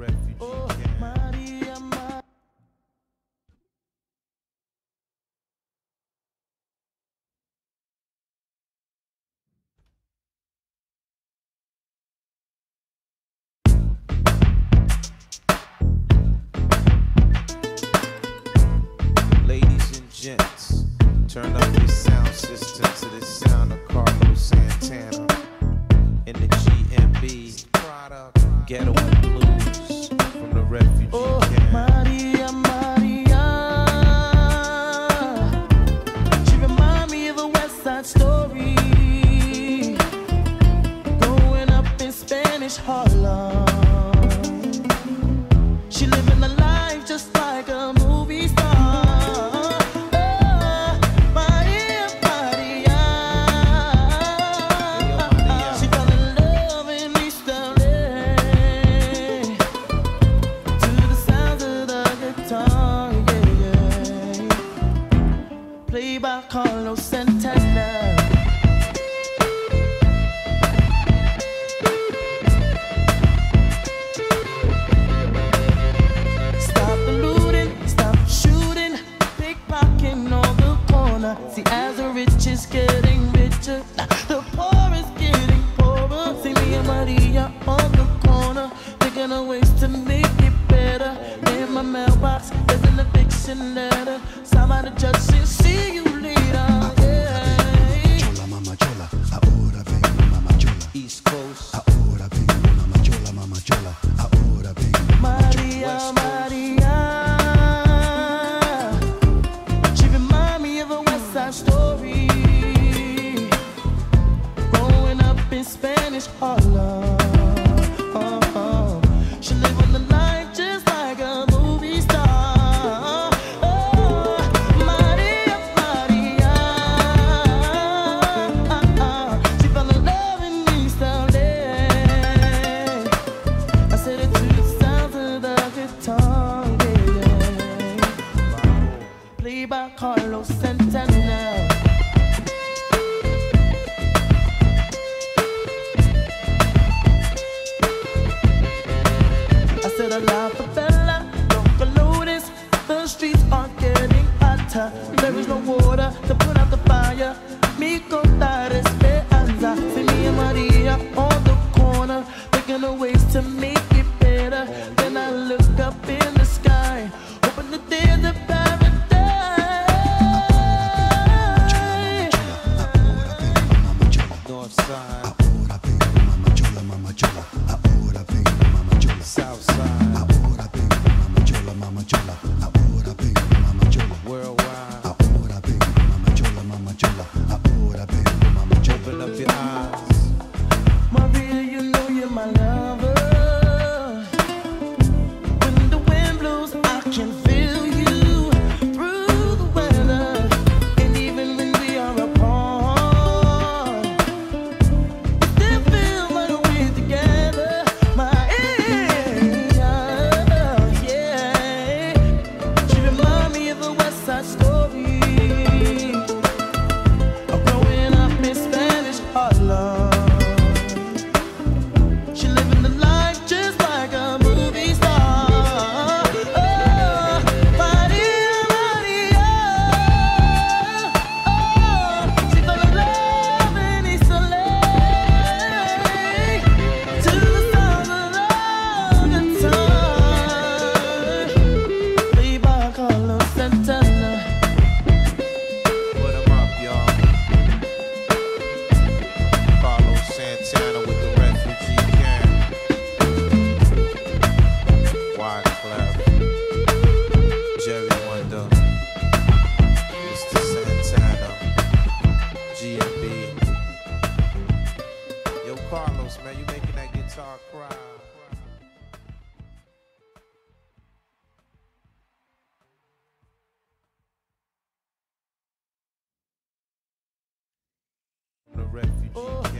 refugee camp. Maria, Maria. Ladies and gents, turn up your sound system to the sound of Carlos Santana in the GMB Ghetto and Blues from the refugee camp. Maria, Maria. She remind me of a West Side Story. Growing up in Spanish Harlem. She living a life just like a movie star. Maria, Maria. She fell in love in East LA to the sounds of the guitar, yeah, yeah. Played by Carlos Santana. Stop the looting, stop shooting, pickpocketing on the corner. See, as the rich is getting richer, the poor is getting poorer. See me and Maria on the corner, thinking of ways to make it better. In my mailbox, there's an eviction letter. Somebody just said, see you later. Yeah. Chola, mama chola, ahora vengo, mama chola. East Coast, Ahora vengo, mama chola, mama chola. Ahora vengo, mama chola. Maria, Maria. She remind me of a West Side Story. Growing up in Spanish Harlem. She living the life just like a movie star. Maria, Maria. She fell in love in East LA. I said it to the sounds of the guitar, yeah. Played by Carlos Santana. I said a la favela, don't notice. The streets are getting hotter. There is no water to put out the fire. Mi contar esperanza. See me and Maria on the corner, thinking of ways to make it better. Then I look up in the sky, hoping that there's a paradise. Ahora vengo, mama chola. North Side, Ahora vengo, mama chola, mama chola. Ahora vengo, mama chola. South Side, Ahora vengo, mama chola, mama chola. Ahora vengo, mama chola. worldwide. Ahora vengo, mama chola, mama chola. Ahora vengo, mama chola. Open up your eyes. Maria, you know you're my lover. When the wind blows, I can feel you through the weather. And even when we are apart, it still feels like we're together. Yeah. She remind me of a West Side Story. Of growing up in Spanish Harlem. She living the life just like a movie star. Maria, Maria. She fell in love in East LA to the sounds of the guitar. Played by Carlos Santana. Put 'em up, y'all. Carlos Santana with the refugee camp. Wyclef, Jerry Wonder, Mr. Santana, GMB. Yo, Carlos, man, you making that guitar cry. The refugee.